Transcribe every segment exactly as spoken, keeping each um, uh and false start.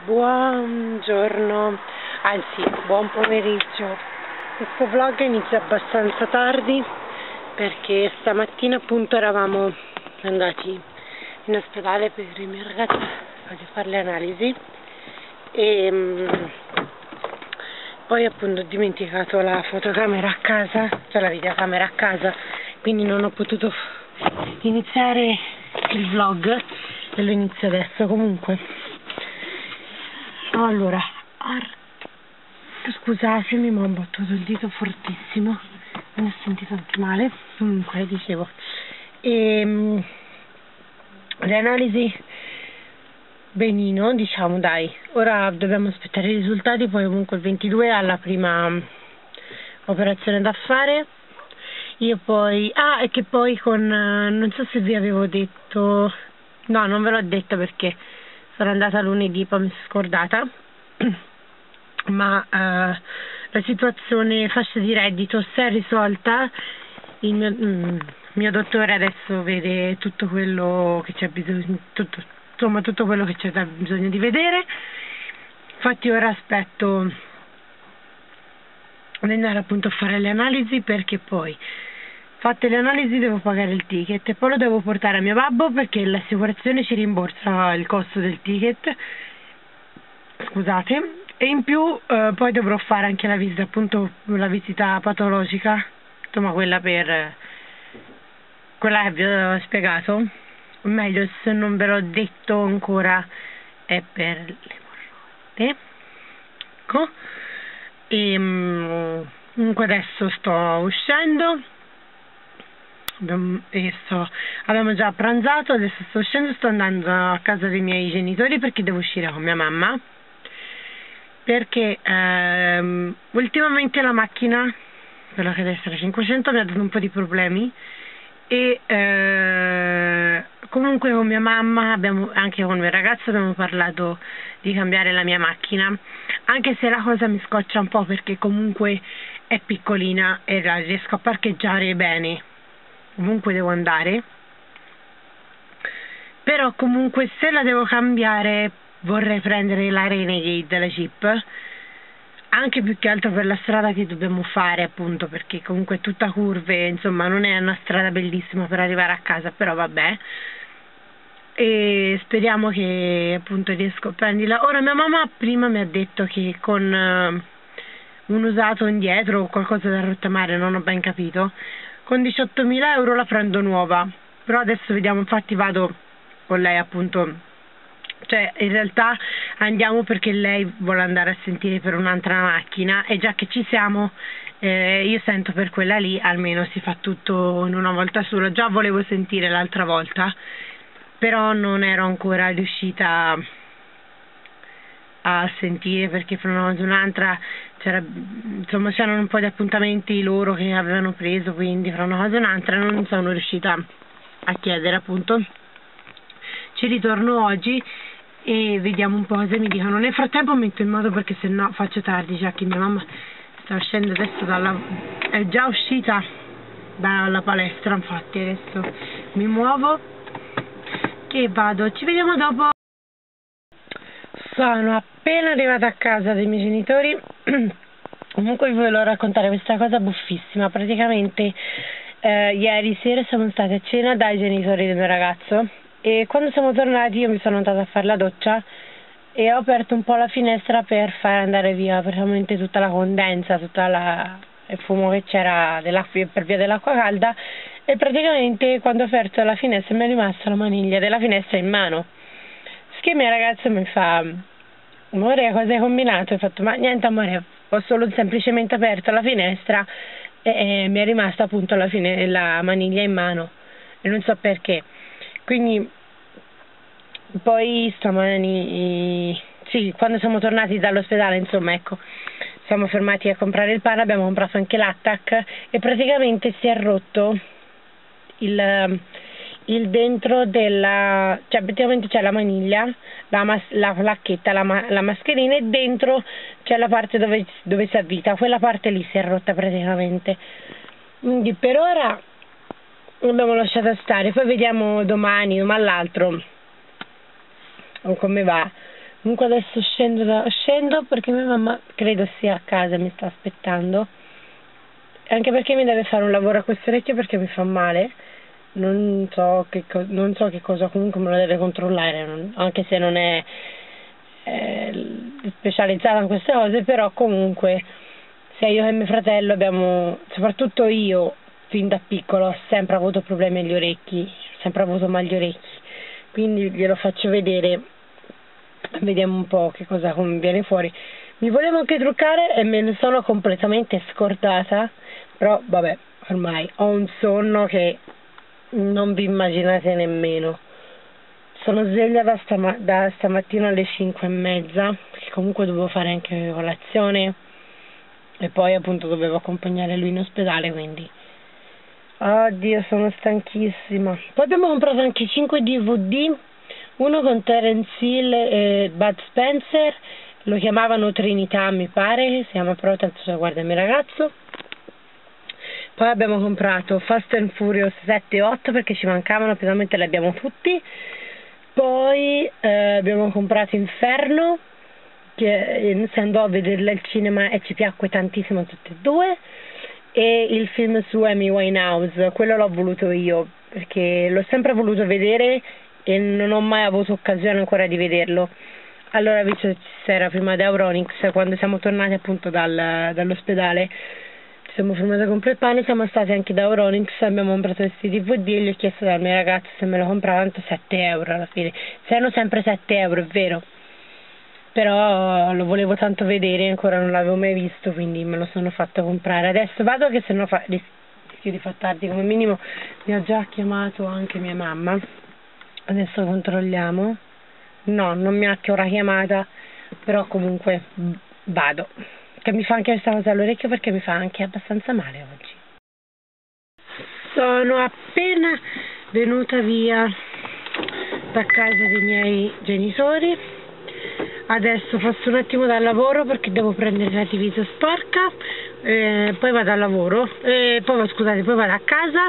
Buongiorno, anzi buon pomeriggio. Questo vlog inizia abbastanza tardi perché stamattina appunto eravamo andati in ospedale per il mio ragazzo a fare le analisi e um, poi appunto ho dimenticato la fotocamera a casa, cioè la videocamera a casa, quindi non ho potuto iniziare il vlog e lo inizio adesso. Comunque allora, scusatemi ma ho battuto il dito fortissimo, me ne ho sentito anche male. Comunque dicevo, e, le analisi benino, diciamo, dai, ora dobbiamo aspettare i risultati, poi comunque il ventidue alla prima operazione da fare. Io poi, ah, e che poi con, non so se vi avevo detto, no, non ve l'ho detto perché sono andata lunedì, poi mi sono scordata, ma uh, la situazione fascia di reddito si è risolta. Il mio, mm, mio dottore adesso vede tutto quello che c'è bisogno, tutto, insomma tutto quello che c'è bisogno di vedere. Infatti ora aspetto di andare appunto a fare le analisi, perché poi fatte le analisi devo pagare il ticket e poi lo devo portare a mio babbo perché l'assicurazione ci rimborsa il costo del ticket, scusate, e in più eh, poi dovrò fare anche la visita, appunto la visita patologica, insomma quella per quella che vi ho spiegato, o meglio, se non ve l'ho detto ancora, è per l'emorroide. Ecco, e comunque adesso sto uscendo. Abbiamo, sto, abbiamo già pranzato, adesso sto uscendo, sto andando a casa dei miei genitori perché devo uscire con mia mamma, perché ehm, ultimamente la macchina, quella che deve essere cinquecento, mi ha dato un po' di problemi e eh, comunque con mia mamma, abbiamo, anche con il mio ragazzo abbiamo parlato di cambiare la mia macchina, anche se la cosa mi scoccia un po' perché comunque è piccolina e la riesco a parcheggiare bene comunque devo andare, però comunque se la devo cambiare vorrei prendere la Renegade, la Jeep, anche più che altro per la strada che dobbiamo fare, appunto, perché comunque è tutta curve, insomma non è una strada bellissima per arrivare a casa, però vabbè, e speriamo che appunto riesco a prenderla. Ora mia mamma prima mi ha detto che con uh, un usato indietro o qualcosa da rottamare, non ho ben capito, con diciottomila euro la prendo nuova, però adesso vediamo, infatti vado con lei appunto, cioè in realtà andiamo perché lei vuole andare a sentire per un'altra macchina e già che ci siamo eh, io sento per quella lì, almeno si fa tutto in una volta sola. Già volevo sentire l'altra volta, però non ero ancora riuscita a sentire perché fra una cosa e un'altra c'era, insomma c'erano un po' di appuntamenti loro che avevano preso, quindi fra una cosa e un'altra non sono riuscita a chiedere, appunto ci ritorno oggi e vediamo un po' se mi dicono. Nel frattempo metto in moto perché se no faccio tardi, già che mia mamma sta uscendo adesso dalla, è già uscita dalla palestra, infatti adesso mi muovo che vado, ci vediamo dopo. Sono appena arrivata a casa dei miei genitori. Comunque vi volevo raccontare questa cosa buffissima. Praticamente eh, ieri sera siamo stati a cena dai genitori del mio ragazzo e quando siamo tornati io mi sono andata a fare la doccia e ho aperto un po' la finestra per far andare via praticamente tutta la condensa, tutto il fumo che c'era per via dell'acqua calda, e praticamente quando ho aperto la finestra mi è rimasta la maniglia della finestra in mano. Che mia ragazza mi fa: amore, cosa hai combinato? Ho fatto: ma niente amore, ho solo semplicemente aperto la finestra e, e mi è rimasta appunto la, fine, la maniglia in mano e non so perché. Quindi poi stamani, sì, quando siamo tornati dall'ospedale, insomma, ecco, siamo fermati a comprare il pane, abbiamo comprato anche l'attack e praticamente si è rotto il il dentro della, cioè praticamente c'è la maniglia, la, mas, la placchetta, la, la mascherina, e dentro c'è la parte dove, dove si avvita, quella parte lì si è rotta praticamente. Quindi per ora l'abbiamo lasciata stare, poi vediamo domani o l'altro come va, Comunque adesso scendo, da, scendo perché mia mamma credo sia a casa, mi sta aspettando, anche perché mi deve fare un lavoro a questo orecchio perché mi fa male, non so che, co non so che cosa, comunque me lo deve controllare, non, anche se non è eh, specializzata in queste cose, però comunque sia io che mio fratello abbiamo, soprattutto io, fin da piccolo ho sempre avuto problemi agli orecchi, ho sempre avuto mal agli orecchi, quindi glielo faccio vedere, vediamo un po' che cosa viene fuori. Mi volevo anche truccare e me ne sono completamente scordata, però vabbè, ormai ho un sonno che non vi immaginate nemmeno. Sono sveglia da, stama da stamattina alle cinque e mezza, perché comunque dovevo fare anche colazione e poi appunto dovevo accompagnare lui in ospedale, quindi oddio, sono stanchissima. Poi abbiamo comprato anche cinque D V D, uno con Terence Hill e Bud Spencer, lo chiamavano Trinità mi pare, si chiama, però tanto se lo guarda il mio ragazzo. Poi abbiamo comprato Fast and Furious sette e otto perché ci mancavano, finalmente li abbiamo tutti. Poi eh, abbiamo comprato Inferno, che si andò a vederla al cinema e ci piacque tantissimo tutti e due, e il film su Amy Winehouse, quello l'ho voluto io perché l'ho sempre voluto vedere e non ho mai avuto occasione ancora di vederlo. Allora, visto che si era prima di Euronics, quando siamo tornati appunto dal, dall'ospedale, ci siamo fermati a comprare il pane, siamo stati anche da Euronics, abbiamo comprato questi D V D e gli ho chiesto dal mio ragazzo se me lo comprava, tanto sette euro alla fine, erano sempre sette euro, è vero, però lo volevo tanto vedere, ancora non l'avevo mai visto, quindi me lo sono fatto comprare. Adesso vado, che se no fa, rischio di far tardi, come minimo mi ha già chiamato anche mia mamma, adesso controlliamo. No, non mi ha ancora chiamata, però comunque vado, che mi fa anche questa cosa all'orecchio perché mi fa anche abbastanza male oggi. Sono appena venuta via da casa dei miei genitori, adesso passo un attimo dal lavoro perché devo prendere la divisa sporca, eh, poi vado al lavoro, eh, poi scusate, poi vado a casa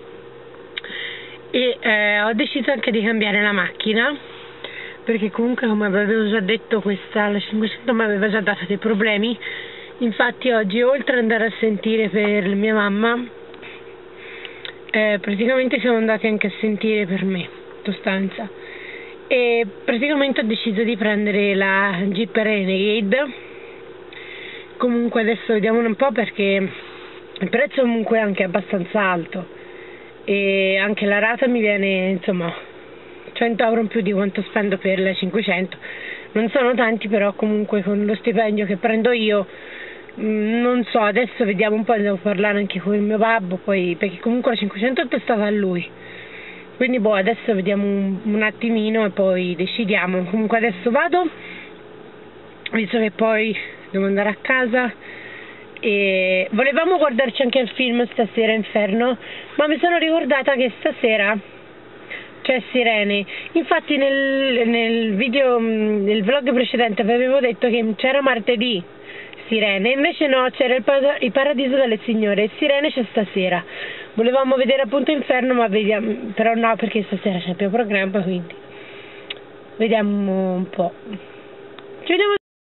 e eh, ho deciso anche di cambiare la macchina, perché comunque, come avevo già detto, questa la cinquecento mi aveva già dato dei problemi. Infatti oggi, oltre ad andare a sentire per mia mamma, eh, praticamente siamo andati anche a sentire per me, in sostanza, e praticamente ho deciso di prendere la Jeep Renegade. Comunque adesso vediamo un po', perché il prezzo comunque è anche abbastanza alto e anche la rata mi viene, insomma, cento euro in più di quanto spendo per le cinquecento. Non sono tanti, però comunque con lo stipendio che prendo io, mh, non so, adesso vediamo un po', devo parlare anche con il mio babbo, poi, perché comunque la cinquecento è testata a lui, quindi boh, adesso vediamo un, un attimino e poi decidiamo. Comunque adesso vado, visto che poi devo andare a casa, e volevamo guardarci anche il film stasera, Inferno, ma mi sono ricordata che stasera c'è Sirene. Infatti nel, nel video, nel vlog precedente vi avevo detto che c'era martedì Sirene, invece no, c'era il, il Paradiso delle Signore, e Sirene c'è stasera. Volevamo vedere appunto Inferno, ma vediamo, però no, perché stasera c'è più programma, quindi vediamo un po'. Ci vediamo.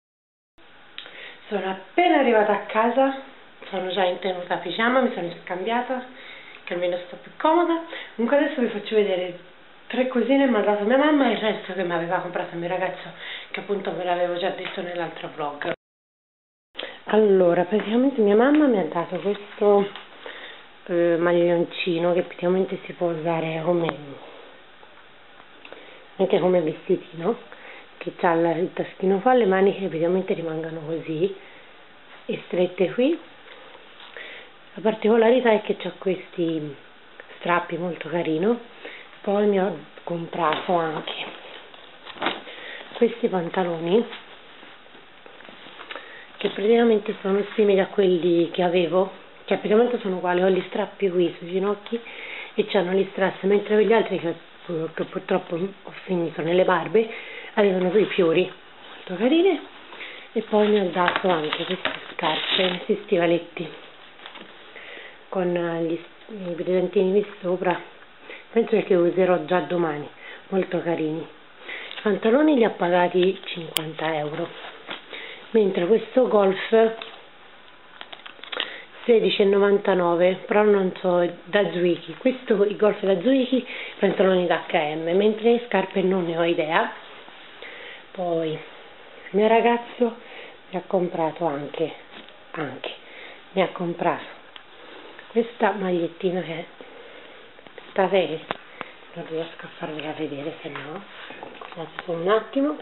Sono appena arrivata a casa, sono già in tenuta pigiama, mi sono scambiata, che almeno sto più comoda. Comunque adesso vi faccio vedere tre cosine che mi ha dato mia mamma e il resto che mi aveva comprato il mio ragazzo, che appunto ve l'avevo già detto nell'altro vlog. Allora, praticamente mia mamma mi ha dato questo eh, maglioncino che praticamente si può usare come anche come vestitino, che ha il taschino qua, le maniche praticamente rimangono così e strette qui. La particolarità è che c'ha questi strappi molto carino. Poi mi ho comprato anche questi pantaloni che praticamente sono simili a quelli che avevo, che praticamente sono uguali, ho gli strappi qui sui ginocchi e c'hanno gli strass, mentre quegli altri che, che purtroppo ho finito nelle barbe avevano quei fiori molto carini. E poi mi ho dato anche queste scarpe, questi stivaletti con gli, i brillantini qui sopra, penso che userò già domani, molto carini. pantaloni li ha pagati cinquanta euro, mentre questo golf sedici e novantanove, però non so, da Zwicky. Questo i golf da Zwicky, pantaloni da acca e emme, mentre le scarpe non ne ho idea. Poi il mio ragazzo mi ha comprato anche anche mi ha comprato questa magliettina che state non riesco a farvela vedere, se no scusate un attimo.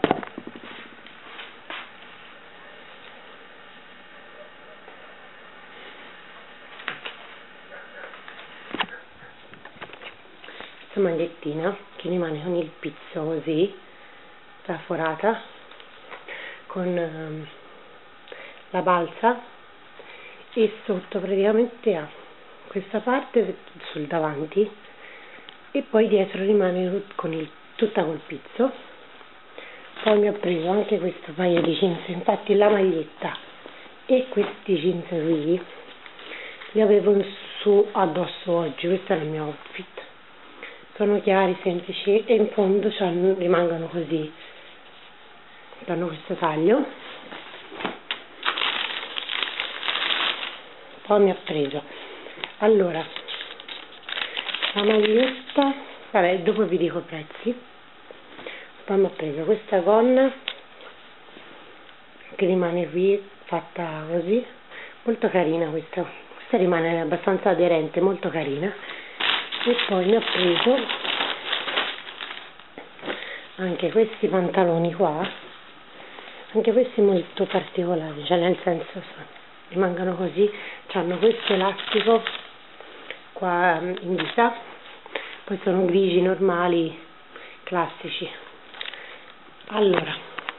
Questa magliettina che rimane con il pizzo così traforata con um, la balza, e sotto praticamente ha questa parte sul davanti e poi dietro rimane con il, tutta col pizzo. Poi mi ho preso anche questo paio di jeans, infatti la maglietta e questi jeans qui li avevo su addosso oggi. Questo è il mio outfit, sono chiari, semplici e in fondo rimangono così, danno questo taglio. Poi mi ho preso allora la maglietta, vabbè dopo vi dico i prezzi. Poi mi ho preso questa gonna che rimane qui fatta così, molto carina questa, questa rimane abbastanza aderente, molto carina. E poi mi ho preso anche questi pantaloni qua, anche questi molto particolari, cioè nel senso sono, rimangono così, hanno questo elastico qua in vita, poi sono grigi normali classici. Allora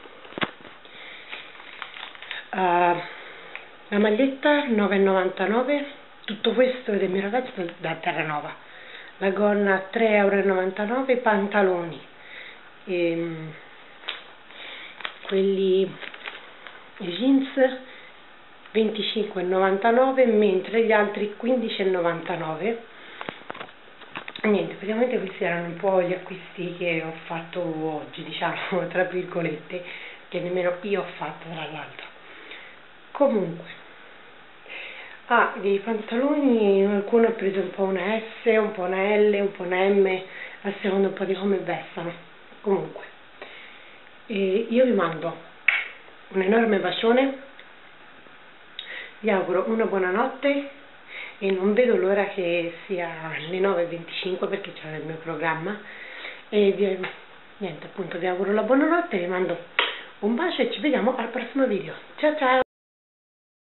uh, la maglietta nove e novantanove, tutto questo del mio ragazzo da Terranova, la gonna tre e novantanove euro, i pantaloni ehm, quelli i jeans venticinque e novantanove, mentre gli altri quindici e novantanove. Niente, praticamente questi erano un po' gli acquisti che ho fatto oggi, diciamo tra virgolette, che nemmeno io ho fatto tra l'altro. Comunque ah, dei pantaloni, qualcuno ha preso un po' una S, un po' una L, un po' una M, a seconda un po' di come vestano. Comunque e io vi mando un enorme bacione, vi auguro una buona notte e non vedo l'ora che sia le nove e venticinque perché c'è il mio programma. E vi, niente, appunto vi auguro la buonanotte, vi mando un bacio e ci vediamo al prossimo video. Ciao ciao!